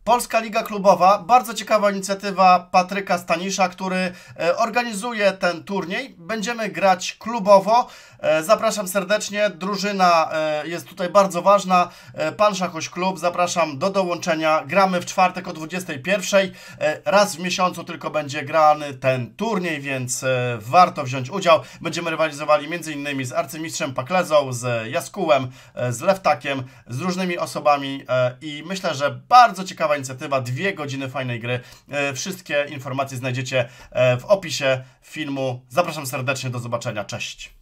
Polska Liga Klubowa, bardzo ciekawa inicjatywa Patryka Stanisza, który organizuje ten turniej. Będziemy grać klubowo. Zapraszam serdecznie, drużyna jest tutaj bardzo ważna. Pan Szachoś Klub, zapraszam do dołączenia. Gramy w czwartek o 21:00. Raz w miesiącu tylko będzie grany ten turniej, więc warto wziąć udział. Będziemy rywalizowali m.in. z arcymistrzem Paklezą, z Jaskułem, z Lewtakiem, z różnymi osobami i myślę, że bardzo ciekawa inicjatywa, 2 godziny fajnej gry. Wszystkie informacje znajdziecie w opisie filmu. Zapraszam serdecznie, do zobaczenia, cześć!